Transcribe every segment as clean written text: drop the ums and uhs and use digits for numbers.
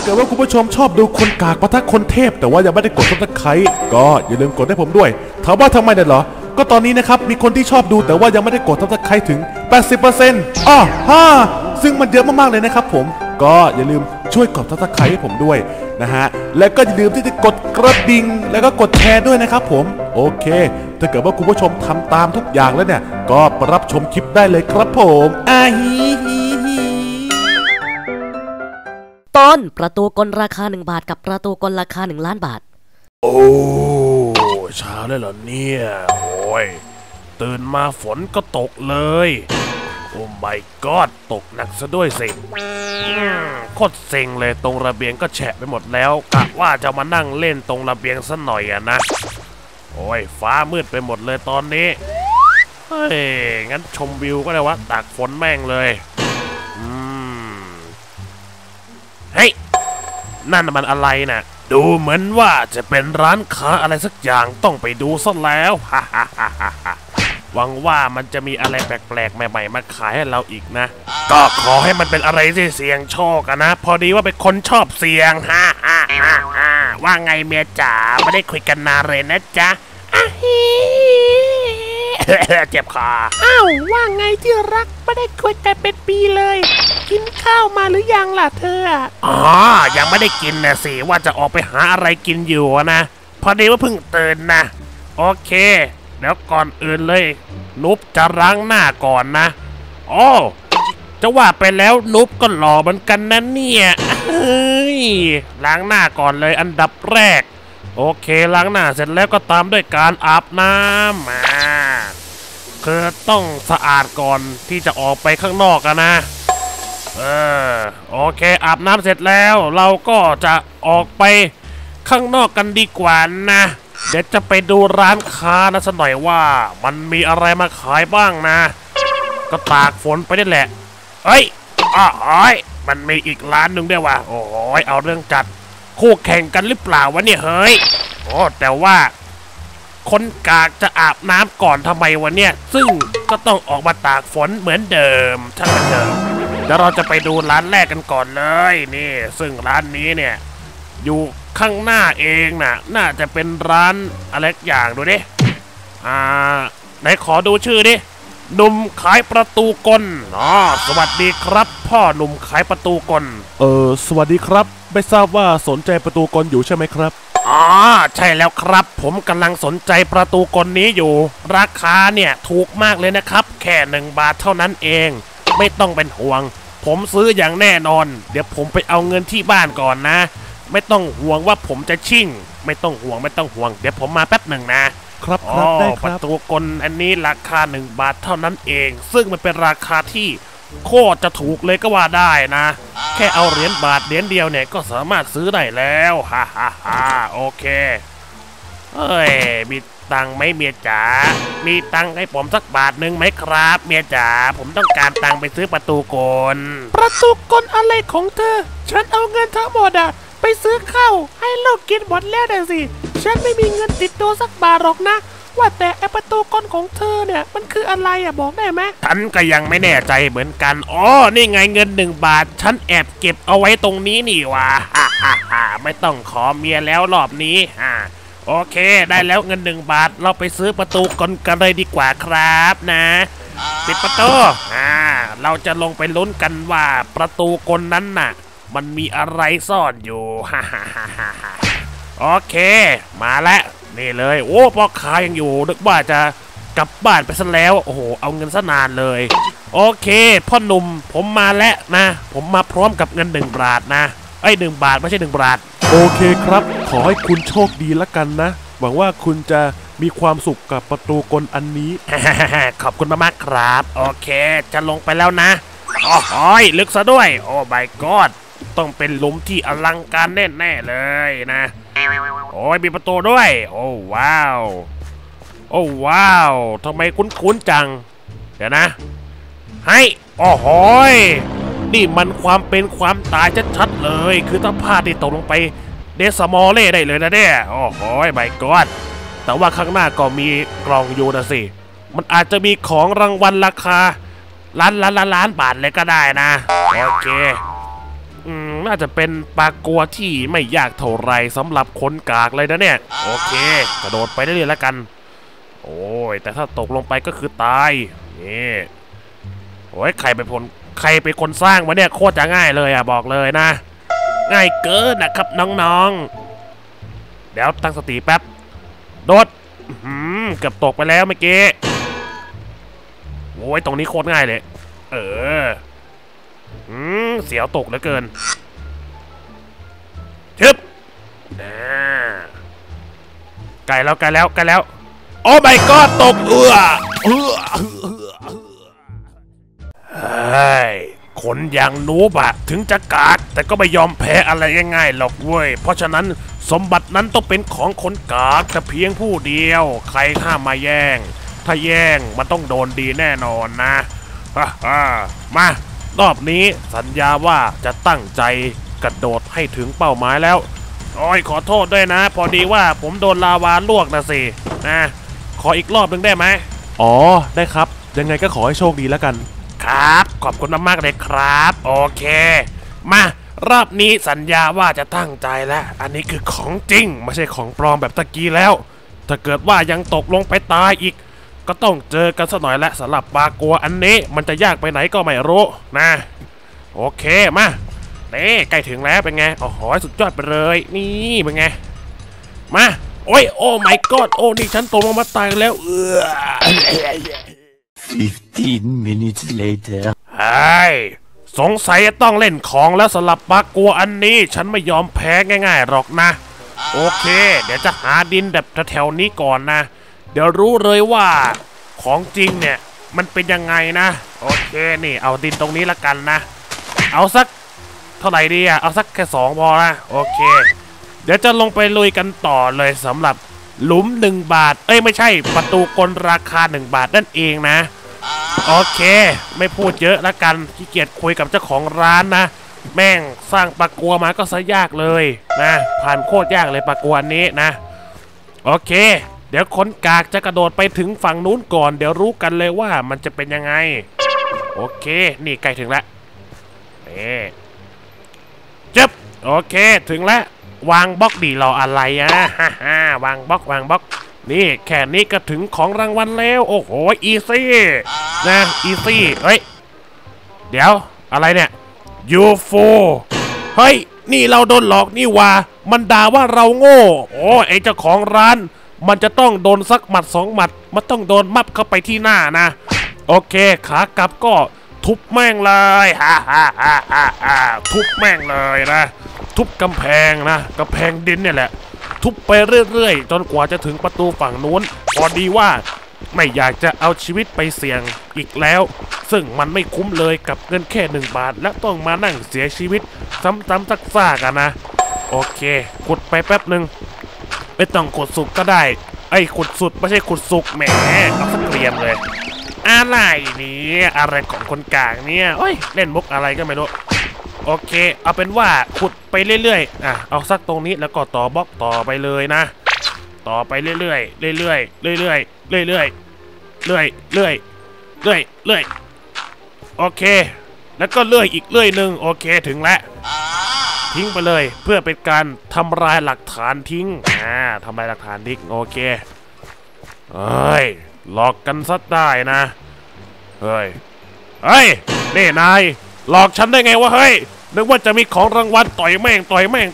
กิดว่าคุณผู้ชมชอบดูคนกากปะทะคนเทพแต่ว่ายังไม่ได้กดซับสไครต์ก็อย่าลืมกดให้ผมด้วยถามว่าทำไมเนี่ยเหรอก็ตอนนี้นะครับมีคนที่ชอบดูแต่ว่ายังไม่ได้กดซับสไครต์ถึง 80% ซึ่งมันเยอะมากๆเลยนะครับผมก็อย่าลืมช่วยกดซับสไครต์ให้ผมด้วยนะฮะและก็อย่าลืมที่จะกดกระดิ่งแล้วก็กดแชร์ด้วยนะครับผมโอเคถ้าเกิดว่าคุณผู้ชมทำตามทุกอย่างแล้วเนี่ยก็รับชมคลิปได้เลยครับผมตอนประตูกลราคา1 บาทกับประตูกลราคา1 ล้านบาทโอ้เช้าเลยเหรอเนี่ยโอ้ยตื่นมาฝนก็ตกเลยโอ้ my god ตกหนักซะด้วยสิโคตรเซ็งเลยตรงระเบียงก็แฉะไปหมดแล้วกะว่าจะมานั่งเล่นตรงระเบียงซะหน่อยอะนะโอ้ยฟ้ามืดไปหมดเลยตอนนี้เฮ้ยงั้นชมวิวก็ได้วะตากฝนแม่งเลยเฮ้ยนั่นมันอะไรน่ะดูเหมือนว่าจะเป็นร้านค้าอะไรสักอย่างต้องไปดูซะแล้วหวังว่ามันจะมีอะไรแปลกๆใหม่ๆมาขายให้เราอีกนะก็ขอให้มันเป็นอะไรที่เสี่ยงโชคนะพอดีว่าเป็นคนชอบเสี่ยงว่าไงเมียจ๋าไม่ได้คุยกันนานเลยนะจ๊ะเจ็บคออ้าวว่าไงที่รักไม่ได้คุยกันเป็นปีเลยกินข้าวมาหรือยังล่ะเธอยังไม่ได้กินนะสิว่าจะออกไปหาอะไรกินอยู่นะพอดีว่าเพิ่งตื่นนะโอเคเดี๋ยวก่อนอื่นเลยนุ๊บจะล้างหน้าก่อนนะจะว่าไปแล้วนุ๊บก็หล่อเหมือนกันนะเนี่ยล้างหน้าก่อนเลยอันดับแรกโอเคล้างหน้าเสร็จแล้วก็ตามด้วยการอาบน้ำคือต้องสะอาดก่อนที่จะออกไปข้างนอกนะโอเคอาบน้ำเสร็จแล้วเราก็จะออกไปข้างนอกกันดีกว่านะเดี๋ยวจะไปดูร้านค้านะสักหน่อยว่ามันมีอะไรมาขายบ้างนะก็ตากฝนไปนี่แหละมันมีอีกร้านหนึ่งด้วยว่ะโอ้ยเอาเรื่องจัดคู่แข่งกันหรือเปล่าวะเนี่ยเฮ้ยแต่ว่าคนกากจะอาบน้ำก่อนทำไมวะเนี่ยซึ่งก็ต้องออกมาตากฝนเหมือนเดิมช่างมันเถอะเดี๋ยวเราจะไปดูร้านแรกกันก่อนเลยนี่ซึ่งร้านนี้เนี่ยอยู่ข้างหน้าเองน่าจะเป็นร้านอะไรอย่างดูดิไหนขอดูชื่อดิหนุ่มขายประตูกลสวัสดีครับพ่อหนุ่มขายประตูกลสวัสดีครับไม่ทราบว่าสนใจประตูกลอยู่ใช่ไหมครับใช่แล้วครับผมกำลังสนใจประตูกลนี้อยู่ราคาเนี่ยถูกมากเลยนะครับแค่1 บาทเท่านั้นเองไม่ต้องเป็นห่วงผมซื้ออย่างแน่นอนเดี๋ยวผมไปเอาเงินที่บ้านก่อนนะไม่ต้องห่วงว่าผมจะชิ่งไม่ต้องห่วงเดี๋ยวผมมาแป๊บหนึ่งนะครับได้ครับประตูกลอันนี้ราคา1 บาทเท่านั้นเองซึ่งมันเป็นราคาที่โคตรจะถูกเลยก็ว่าได้นะแค่เอาเหรียญบาทเหรียญเดียวเนี่ยก็สามารถซื้อได้แล้วโอเคมีตังค์ไหมเมียจ๋ามีตังค์ให้ผมสักบาทหนึ่งไหมครับเมียจ๋าผมต้องการตังค์ไปซื้อประตูกลอะไรของเธอฉันเอาเงินทั้งหมดไปซื้อข้าวให้ลูกกินหมดแล้วนะสิฉันไม่มีเงินติดตัวสักบาทหรอกนะว่าแต่ประตูกลของเธอเนี่ยมันคืออะไรบอกได้ไหมฉันก็ยังไม่แน่ใจเหมือนกันนี่ไงเงิน1 บาทฉันแอบเก็บเอาไว้ตรงนี้นี่วะไม่ต้องขอเมียแล้วรอบนี้โอเคได้แล้วเงิน1 บาทเราไปซื้อประตูกลกันเลยดีกว่าครับนะปิดประตูเราจะลงไปลุ้นกันว่าประตูกลนั้นน่ะมันมีอะไรซ่อนอยู่โอเคมาแล้วนี่เลยพ่อค้ายังอยู่นึกว่าจะกลับบ้านไปซะแล้วโอ้โหเอาเงินซะนานเลยโอเคพ่อหนุ่มผมมาแล้วนะผมมาพร้อมกับเงิน1 บาทนะ1 บาทไม่ใช่1 บาทโอเคครับขอให้คุณโชคดีละกันนะหวังว่าคุณจะมีความสุขกับประตูกลอันนี้ ขอบคุณมากๆครับโอเคจะลงไปแล้วนะลึกซะด้วยโอ้ my god ต้องเป็นหลุมที่อลังการแน่ๆเลยนะมีประตูด้วยโอ้ว้าวทำไมคุ้นๆจังเดี๋ยวนะนี่มันความเป็นความตายชัดๆเลยคือถ้าพลาดที่ตกลงไปเดสมอลเล่ได้เลยนะเนี่ยmy god แต่ว่าข้างหน้าก็มีกล่องอยู่นะสิมันอาจจะมีของรางวัลราคาล้านบาทเลยก็ได้นะโอเคน่าจะเป็นปลากัวที่ไม่ยากเท่าไรสำหรับคนกากเลยนะเนี่ยโอเคกระโดดไปได้เลยแล้วกันโอ้ยแต่ถ้าตกลงไปก็คือตายนี่โอ้ยใครเป็นคนสร้างวะเนี่ยโคตรจะง่ายเลยอ่ะบอกเลยนะง่ายเกินนะครับน้องๆเดี๋ยวตั้งสติแป๊บโดดเกือบตกไปแล้วเมื่อกี้โอ้ยตรงนี้โคตรง่ายเลยเสียวตกเหลือเกินชึบไกลแล้วโอ้ my god ตกคนอย่างนูบะถึงจะกากแต่ก็ไม่ยอมแพ้อะไรง่ายๆหรอกเว้ยเพราะฉะนั้นสมบัตินั้นต้องเป็นของคนกากแต่เพียงผู้เดียวใครห้ามมาแย่งถ้าแย่งมันต้องโดนดีแน่นอนนะมารอบนี้สัญญาว่าจะตั้งใจกระโดดให้ถึงเป้าหมายแล้วโอ้ยขอโทษด้วยนะพอดีว่าผมโดนลาวาลวกนะสินะขออีกรอบหนึ่งได้ไหมอ๋อได้ครับยังไงก็ขอให้โชคดีแล้วกันครับขอบคุณมากๆเลยครับโอเคมารอบนี้สัญญาว่าจะตั้งใจแล้วอันนี้คือของจริงไม่ใช่ของปลอมแบบตะกี้แล้วถ้าเกิดว่ายังตกลงไปตายอีกก็ต้องเจอกันสักหน่อยและสำหรับปลากัวอันนี้มันจะยากไปไหนก็ไม่รู้นะโอเคมานี่ใกล้ถึงแล้วเป็นไงโอ้โหสุดยอดไปเลยนี่เป็นไงมาโอ้ยโอ้ my god โอ้นี่ฉันตกลงมาตายแล้ว 15 minutes later สงสัยจะต้องเล่นของแล้วสำหรับปลากัวอันนี้ฉันไม่ยอมแพ้ง่ายๆหรอกนะโอเคเดี๋ยวจะหาดินแบบแถวๆนี้ก่อนนะเดี๋ยวรู้เลยว่าของจริงเนี่ยมันเป็นยังไงนะโอเคนี่เอาดินตรงนี้ละกันนะเอาสักเท่าไหร่ดีอ่ะเอาสักแค่2พอนะโอเคเดี๋ยวจะลงไปลุยกันต่อเลยสำหรับหลุม1 บาทไม่ใช่ประตูกลราคา1 บาทนั่นเองนะโอเคไม่พูดเยอะละกันขี้เกียจคุยกับเจ้าของร้านนะแม่งสร้างปลากัวมาก็ซะยากเลยนะผ่านโคตรยากเลยปลากัวนี้นะโอเคเดี๋ยวคนกากจะกระโดดไปถึงฝั่งนู้นก่อนเดี๋ยวรู้กันเลยว่ามันจะเป็นยังไงโอเคนี่ใกล้ถึงแล้วจึ๊บโอเคถึงแล้ววางบล็อกดีรออะไรวางบล็อกนี่แค่นี้ก็ถึงของรางวัลแล้วโอ้โหอีซี่นะอีซี่เดี๋ยวอะไรเนี่ยยูโฟเฮ้ยนี่เราโดนหลอกนี่ว่ามันด่าว่าเราโง่โอ้ไอเจ้าของร้านมันจะต้องโดนสักหมัด2 หมัดมันต้องโดนมับเข้าไปที่หน้านะโอเคขากลับก็ทุบแม่งเลยทุบแม่งเลยนะทุบกำแพงนะกำแพงดินเนี่ยแหละทุบไปเรื่อยๆจนกว่าจะถึงประตูฝั่งนู้นพอดีว่าไม่อยากจะเอาชีวิตไปเสี่ยงอีกแล้วซึ่งมันไม่คุ้มเลยกับเงินแค่1 บาทและต้องมานั่งเสียชีวิตซ้ำๆซากๆกันนะโอเคขุดไปแป๊บหนึ่งไม่ต้องขุดสุกก็ได้ขุดสุดไม่ใช่ขุดสุกแหมเอาสักเรียมเลยอะไรนี่อะไรของคนกลางเนี่ยเล่นมุกอะไรก็ไม่รู้โอเคเอาเป็นว่าขุดไปเรื่อยๆเอาสักตรงนี้แล้วก็ต่อบล็อกต่อไปเลยนะต่อไปเรื่อยโอเคแล้วก็เลื่อยอีกเลื่อยหนึ่งโอเคถึงแล้วทิ้งไปเลยเพื่อเป็นการทำลายหลักฐานทิ้งทำลายหลักฐานทิ้งโอเคหลอกกันซะได้นะเฮ้ยนี่นายหลอกฉันได้ไงวะเฮ้ยนึกว่าจะมีของรางวัลต่อยแม่ง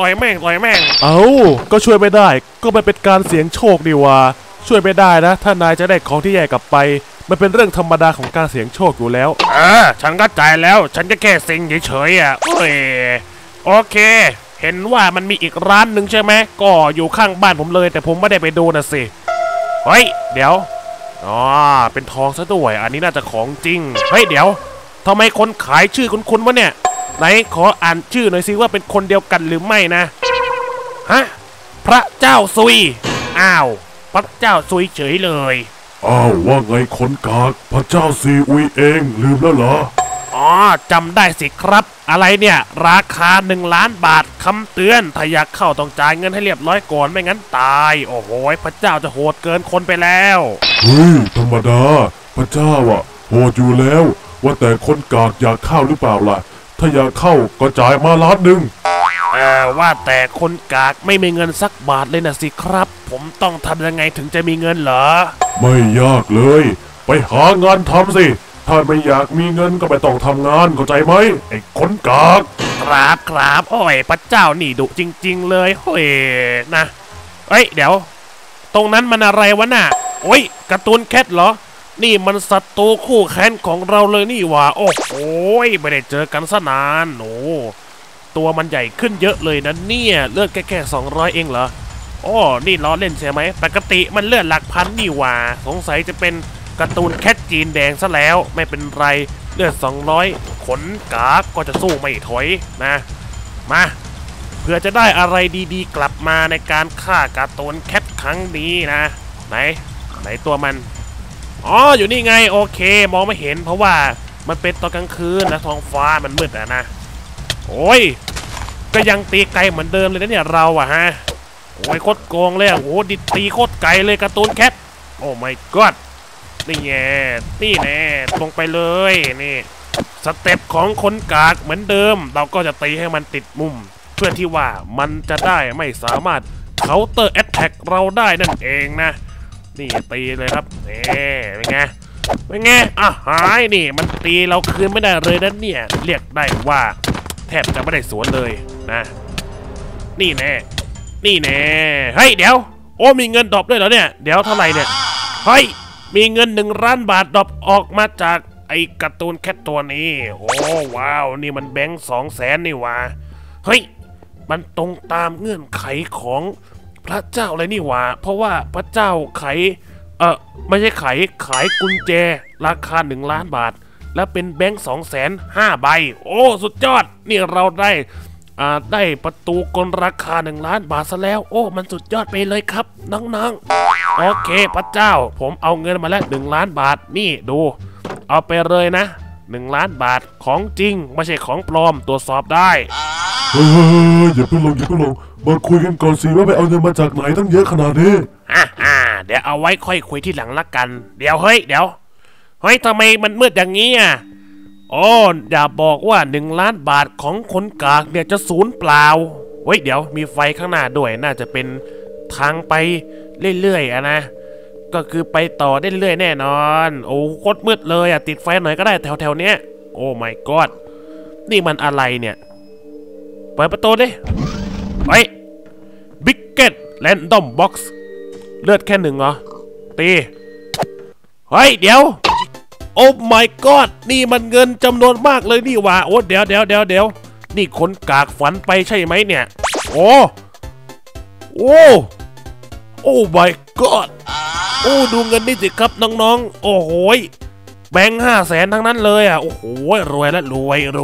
ก็ช่วยไม่ได้ก็มันเป็นการเสี่ยงโชคดีว่าช่วยไม่ได้นะถ้านายจะได้ของที่แย่กลับไปมันเป็นเรื่องธรรมดาของการเสี่ยงโชคอยู่แล้วฉันก็จ่ายแล้วฉันจะแค่เซ็งเฉยโอเคเห็นว่ามันมีอีกร้านหนึ่งใช่ไหมก็อยู่ข้างบ้านผมเลยแต่ผมไม่ได้ไปดูนะสิเดี๋ยวเป็นทองซะด้วยอันนี้น่าจะของจริงเดี๋ยวทำไมคนขายชื่อคุ้นๆวะเนี่ยไหนขออ่านชื่อหน่อยสิว่าเป็นคนเดียวกันหรือไม่นะพระเจ้าซุยพระเจ้าซุยเฉยเลยว่าไงคนกากพระเจ้าซีอุยเองลืมแล้วเหรอจำได้สิครับอะไรเนี่ยราคา1 ล้านบาทคำเตือนถ้าอยากเข้าต้องจ่ายเงินให้เรียบร้อยก่อนไม่งั้นตายโอ้โหพระเจ้าจะโหดเกินคนไปแล้วธรรมดาพระเจ้าโหดอยู่แล้วว่าแต่คนกากอยากเข้าหรือเปล่าล่ะถ้าอยากเข้าก็จ่ายมาล้านหนึ่งว่าแต่คนกากไม่มีเงินสักบาทเลยนะสิครับ ผมต้องทำยังไงถึงจะมีเงินเหรอไม่ยากเลย ไปหางานทำสิถ้าไม่อยากมีเงินก็ไม่ต้องทำงานเข้าใจไหมไอ้คนกากครับโอ้ยพระเจ้านี่ดุจริงๆเลยโอ้ยนะเอ้ยเดี๋ยวตรงนั้นมันอะไรวะน่ะโอ้ยการ์ตูนแคทเหรอนี่มันศัตรูคู่แค้นของเราเลยนี่หว่าโอ้โหไม่ได้เจอกันซะนานโอ้ตัวมันใหญ่ขึ้นเยอะเลยนะเนี่ยเลือดแค่200เองเหรอโอ้นี่ล้อเล่นใช่ไหมปกติมันเลือดหลักพันนี่หว่าสงสัยจะเป็นการ์ตูนแคทจีนแดงซะแล้วไม่เป็นไรเลือด200ขนกากก็จะสู้ไม่ถอยนะมาเพื่อจะได้อะไรดีๆกลับมาในการฆ่าการ์ตูนแคทครั้งนี้นะไหนตัวมันอ๋ออยู่นี่ไงโอเคมองไม่เห็นเพราะว่ามันเป็นตอนกลางคืนนะท้องฟ้ามันมืดอะนะโอ้ยก็ยังตีไกลเหมือนเดิมเลยนะเนี่ยเราอะฮะโอ้ยโคตรโกงเลยโอ้โหดิตีโคตรไกลเลยการ์ตูนแคทโอ้ my god นี่แง่นี่แน่ลงไปเลยนี่สเต็ปของคนกากเหมือนเดิมเราก็จะตีให้มันติดมุมเพื่อที่ว่ามันจะได้ไม่สามารถเคาน์เตอร์แอตแทกเราได้นั่นเองนะนี่ตีเลยครับนี่เป็นไงหายนี่มันตีเราคืนไม่ได้เลยนะเนี่ยเรียกได้ว่าแทบจะไม่ได้สวนเลยนะนี่แน่เฮ้ยเดี๋ยวโอ้มีเงินดรอปด้วยเหรอเนี่ยเดี๋ยวเท่าไหร่เนี่ยเฮ้ยมีเงิน1 ล้านบาทดรอปออกมาจากไอ้การ์ตูนแคทตัวนี้โอ้ว้าวนี่มันแบงค์200,000นี่ว่าเฮ้ยมันตรงตามเงื่อนไขของพระเจ้าเลยนี่ว่าเพราะว่าพระเจ้าไม่ใช่ขายกุญแจราคา1 ล้านบาทและเป็นแบงค์205,000 ใบโอ้สุดยอดนี่เราได้ประตูกลราคา1 ล้านบาทซะแล้วโอ้มันสุดยอดไปเลยครับน้องๆโอเคพระเจ้าผมเอาเงินมาแล้ว1 ล้านบาทนี่ดูเอาไปเลยนะ1 ล้านบาทของจริงไม่ใช่ของปลอมตรวจสอบได้อย่าเพิ่งลงมาคุยกันก่อนสิว่าไปเอาเงินมาจากไหนตั้งเยอะขนาดนี้เดี๋ยวเอาไว้ค่อยคุยที่หลังละกันเดี๋ยวเฮ้ยทำไมมันมืดอย่างนี้อ่ะอ๋ออย่าบอกว่า1 ล้านบาทของคนกากเนี่ยจะสูญเปล่าเฮ้ยเดี๋ยวมีไฟข้างหน้าด้วยน่าจะเป็นทางไปเรื่อยๆนะก็คือไปต่อได้เรื่อยแน่นอนโอ้โคตรมืดเลยติดไฟหน่อยก็ได้แถวๆเนี้ยโอ้ my god นี่มันอะไรเนี่ยเปิดประตูดิไปบิ๊กเก็ตแรนดอมบ็อกซ์เลือดแค่1เหรอตีเฮ้ยเดี๋ยวโอ้ my god นี่มันเงินจำนวนมากเลยนี่ว่าโอ้เดี๋ยวนี่คนกากฝันไปใช่ไหมเนี่ยโอ้ my god โอ้ดูเงินนี่สิครับน้องๆโอ้โหแบงค์500,000ทั้งนั้นเลยโอ้โหรวยแล้วรวยดู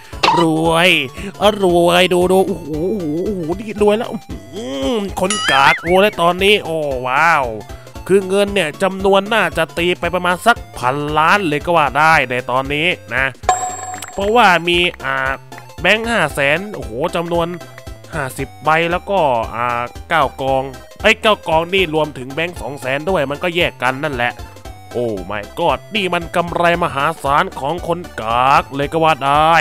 โอ้โหนี่รวยแล้วคนกากรวยแล้วตอนนี้โอ้ว้าวคือเงินเนี่ยจำนวนน่าจะตีไปประมาณสัก1,000 ล้านเลยก็ว่าได้ในตอนนี้นะเพราะว่ามีแบงค์500,000โอ้โหจำนวน50 ใบแล้วก็9 กอง9 กองนี่รวมถึงแบงค์200,000ด้วยมันก็แยกกันนั่นแหละโอ้ my god นี่มันกำไรมหาศาลของคนกากเลยก็ว่าได้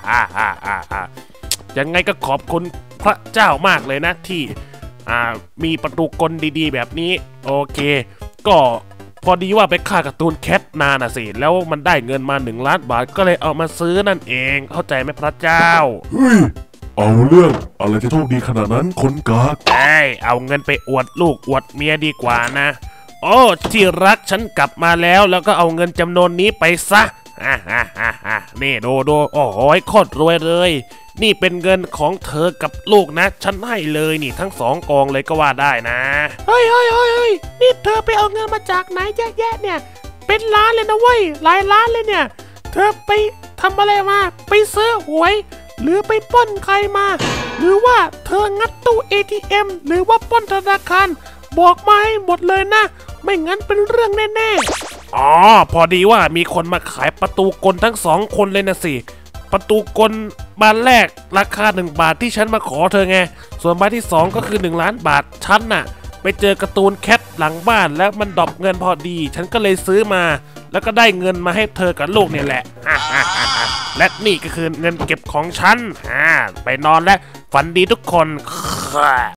ยังไงก็ขอบคุณพระเจ้ามากเลยนะที่มีประตูกลดีๆแบบนี้โอเคก็พอดีว่าไปฆ่าการ์ตูนแคทนานสิแล้วมันได้เงินมา1 ล้านบาทก็เลยเอามาซื้อนั่นเองเข้าใจไหมพระเจ้าเฮ้ยเอาเรื่องอะไรจะโชคดีขนาดนั้นคนกากเอาเงินไปอวดลูกอวดเมียดีกว่านะโอ้ที่รักฉันกลับมาแล้วก็เอาเงินจำนวนนี้ไปซะนี่ดูโอ้โหโคตรรวยเลยนี่เป็นเงินของเธอกับลูกนะฉันให้เลยนี่ทั้ง2 กองเลยก็ว่าได้นะเฮ้ยนี่เธอไปเอาเงินมาจากไหนเยอะแยะเนี่ยเป็นล้านเลยนะเว้ยหลายล้านเลยเนี่ยเธอไปทำอะไรมาไปซื้อหวยหรือไปปล้นใครมาหรือว่าเธองัดตู้ ATM หรือว่าปล้นธนาคารบอกมาให้หมดเลยนะไม่งั้นเป็นเรื่องแน่ๆอ๋อพอดีว่ามีคนมาขายประตูกลทั้ง2 คนเลยนะสิประตูกลบานแรกราคา1 บาทที่ฉันมาขอเธอไงส่วนบานที่2ก็คือ1 ล้านบาทฉันน่ะไปเจอการ์ตูนแคทหลังบ้านแล้วมันดรอปเงินพอดีฉันก็เลยซื้อมาแล้วก็ได้เงินมาให้เธอกับลูกเนี่ยแหละและนี่ก็คือเงินเก็บของฉันไปนอนและฝันดีทุกคน